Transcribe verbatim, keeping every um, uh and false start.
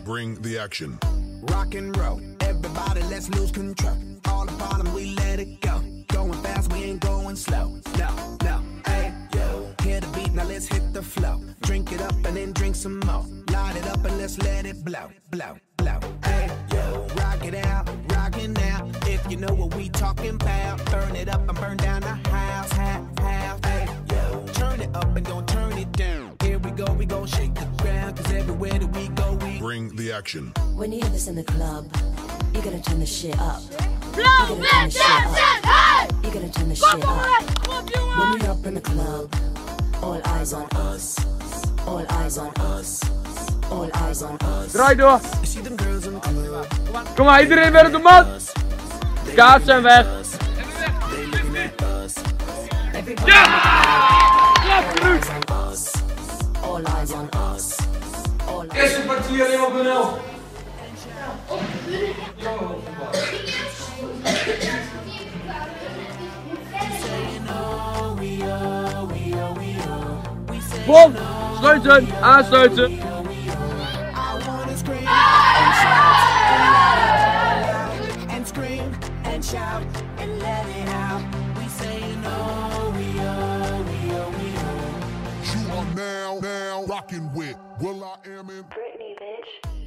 Bring the action. Rock and roll, everybody let's lose control. All the bottom, we let it go. Going fast, we ain't going slow. No, no, hey, yo. Hear the beat, now let's hit the flow. Drink it up and then drink some more. Light it up and let's let it blow, blow, blow. Hey, yo. Rock it out, rock it now. If you know what we talking about, burn it up and burn down the house, house, house. Hey, yo. Turn it up and don't turn it down. Here we go, we gon' shake the ground, cause everywhere that we go, we Bring the action. When you hear this in the club, you gotta turn the shit up. Blow You gotta turn the it, shit yes, up. yes, hey! You gotta turn the shit up. What you When want? we up in the club, all eyes on us. All eyes on us. All eyes on us. Draai door. see them girls in the club. Kom maar, iedereen weer op de mat. Kaats zijn weg. They looking at us. Ja! Ja, terug. All eyes on us. All eyes Eerste partij alleen op een elf. Bom, sluiten, aansluiten. I wanna scream and scream and shout and let it out. We say no, we are, we are, we are. You are now, now rocking with Will I Am in. Britney, bitch.